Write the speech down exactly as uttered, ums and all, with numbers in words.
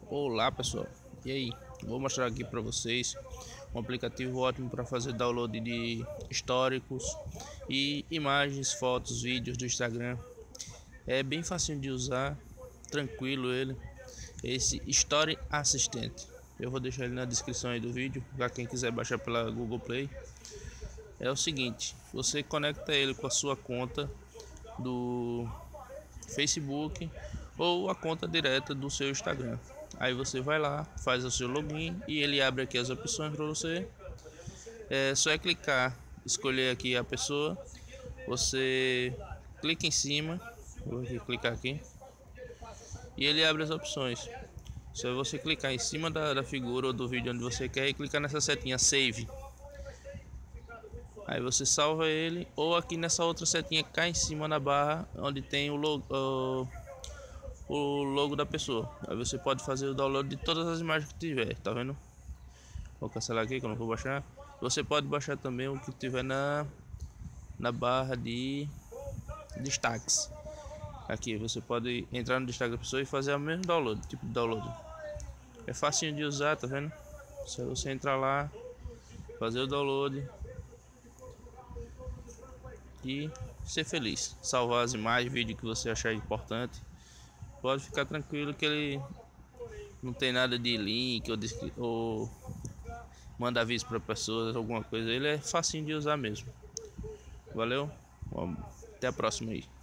Olá pessoal, e aí? Vou mostrar aqui para vocês um aplicativo ótimo para fazer download de históricos e imagens, fotos, vídeos do Instagram. É bem facinho de usar, tranquilo ele. Esse Story Assistant, eu vou deixar ele na descrição aí do vídeo para quem quiser baixar pela Google Play. É o seguinte, você conecta ele com a sua conta do Facebook ou a conta direta do seu Instagram. Aí você vai lá, faz o seu login e ele abre aqui as opções para você. É só é clicar, escolher aqui a pessoa. Você clica em cima, vou aqui clicar aqui e ele abre as opções. Só você clicar em cima da, da figura ou do vídeo onde você quer e clicar nessa setinha Save. Aí você salva ele, ou aqui nessa outra setinha cá em cima na barra onde tem o logo, o, o logo da pessoa. Aí você pode fazer o download de todas as imagens que tiver, tá vendo? Vou cancelar aqui que eu não vou baixar. Você pode baixar também o que tiver na na barra de destaques. Aqui você pode entrar no destaque da pessoa e fazer o mesmo download, tipo de download. É facinho de usar, tá vendo? Se você entrar lá, fazer o download e ser feliz, salvar as imagens, vídeo que você achar importante. Pode ficar tranquilo que ele não tem nada de link ou, de, ou manda aviso para pessoas, alguma coisa. Ele é facinho de usar mesmo. Valeu, até a próxima aí.